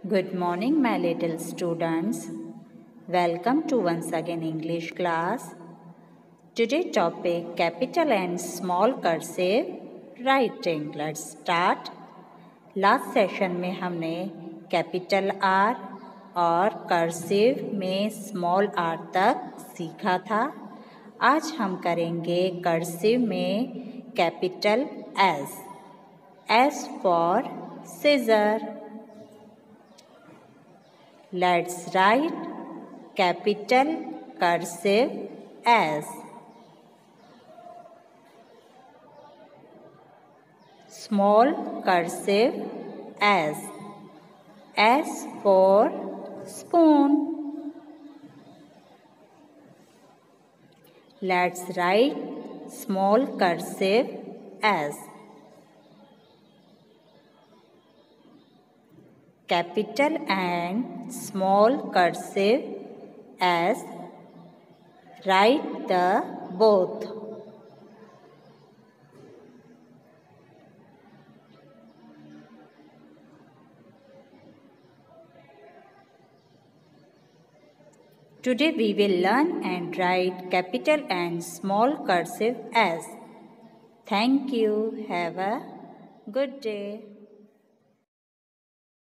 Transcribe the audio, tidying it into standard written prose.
Good morning, my little students. Welcome to once again English class. Today topic capital and small cursive writing. Let's start. Last session में हमने capital R और cursive में small R तक सीखा था। आज हम करेंगे कर्सिव में capital S. S for Caesar. Let's write capital cursive S. Small cursive S. S for spoon. Let's write small cursive S. Capital and small cursive S. Write the both. Today we will learn and write capital and small cursive S. Thank you. Have a good day.